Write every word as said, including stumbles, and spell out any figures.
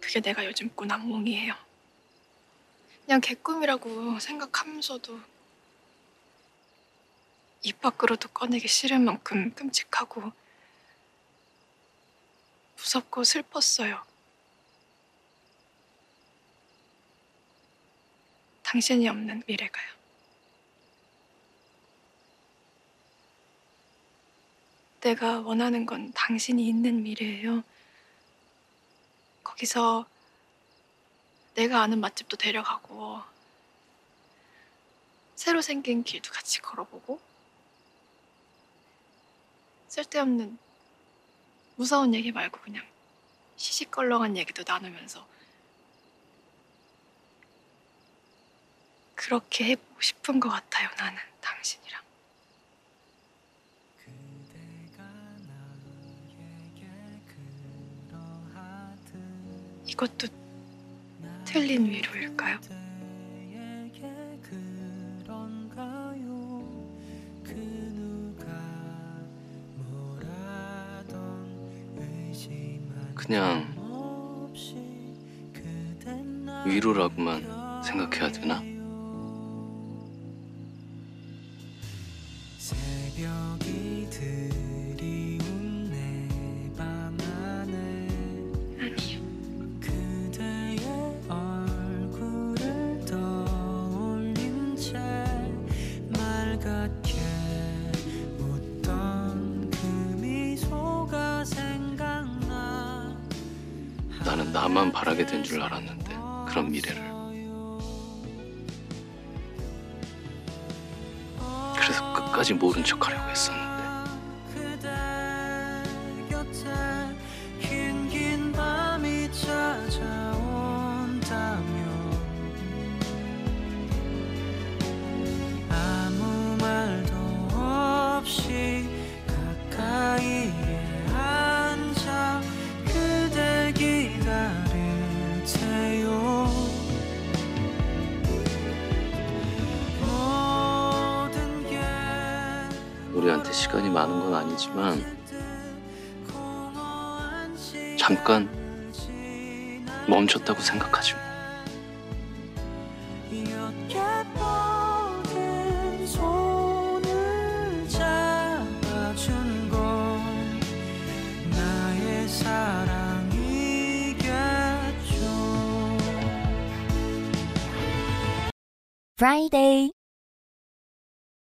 그게 내가 요즘 꾼 악몽이에요. 그냥 개꿈이라고 생각하면서도 입 밖으로도 꺼내기 싫은 만큼 끔찍하고 무섭고 슬펐어요. 당신이 없는 미래가요. 내가 원하는 건 당신이 있는 미래예요. 거기서 내가 아는 맛집도 데려가고 새로 생긴 길도 같이 걸어보고 쓸데없는 무서운 얘기 말고 그냥 시시껄렁한 얘기도 나누면서 그렇게 해보고 싶은 것 같아요, 나는 당신이랑. 이것도 틀린 위로일까요? 그냥 위로라고만 생각해야 되나? 새벽이 드리운 내 방 안에 아니요. 그대의 얼굴을 떠올린 채 맑게 웃던 그 미소가 생각나. 나는 나만 바라게 된 줄 알았는데, 그런 미래를. 그래서 끝까지 모른 척하려고 했었는데. 그대 곁에 긴긴 밤이 찾아온다면 아무 말도 없이 가까이에 앉아 그대 기다릴 테요. 우리한테 시간이 많은 건 아니지만 잠깐 멈췄다고 생각하지 뭐. 옅게 손을 잡아준 건 나의 사랑이겠죠. Friday